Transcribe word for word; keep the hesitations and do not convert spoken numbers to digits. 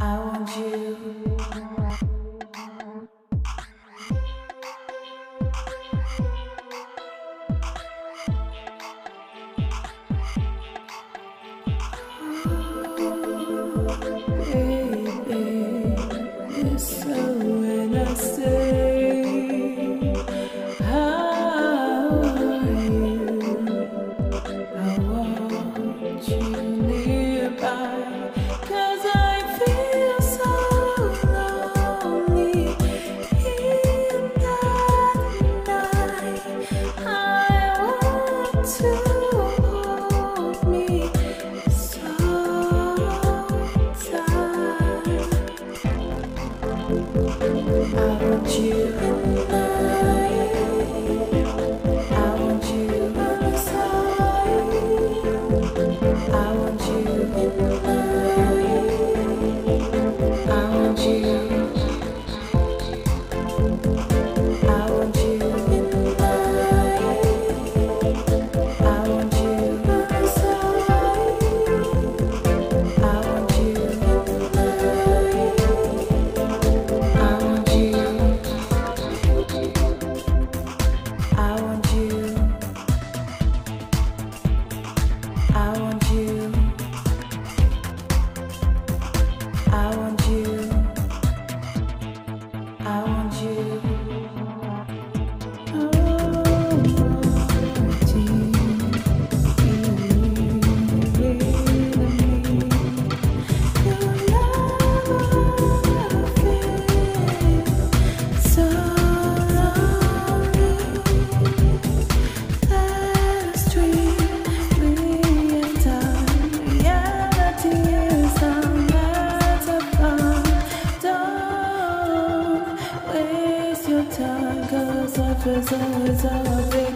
I want you. Baby, listen when I say, how are you? I want you nearby, 'cause I feel so lonely in that night. I want to hold me so tight. I want you tonight. I want you inside. I want you tonight. I want you. I want you tonight. I want you inside. I want you tonight. I want you. I want you. I want you. I want you. I want you. Oh, dear, your love feels so lonely. Let's dream, dream of time. Reality is our metaphor. Don't waste your time, 'cause life is always our